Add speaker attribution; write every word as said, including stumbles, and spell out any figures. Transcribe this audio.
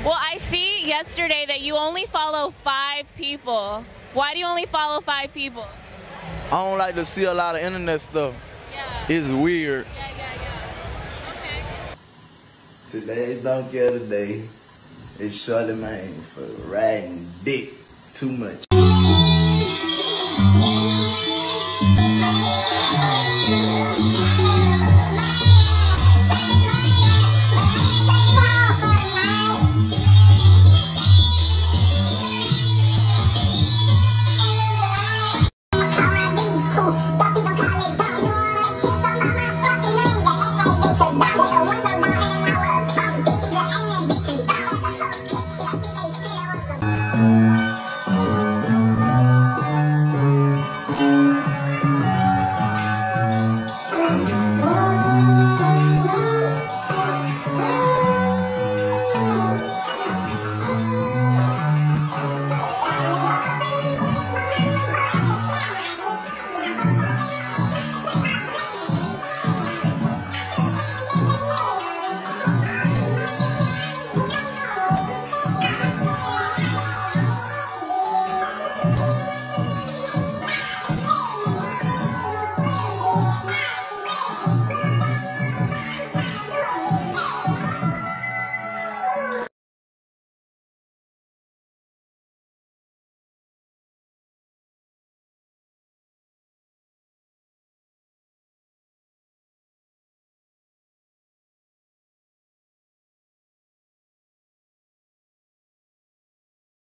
Speaker 1: Well, I see yesterday that you only follow five people. Why do you only follow five people?
Speaker 2: I don't like to see a lot of internet stuff.
Speaker 1: Yeah.
Speaker 2: It's weird.
Speaker 1: Yeah, yeah, yeah. Okay.
Speaker 3: Today's Don't Care Today is Charlamagne for riding dick too much.